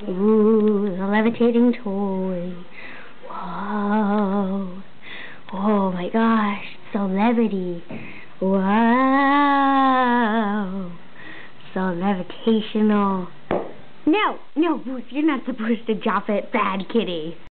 Ooh, the levitating toy. Whoa. Oh my gosh, so levity. Wow. So levitational. No, Boost, you're not supposed to drop it. Bad kitty.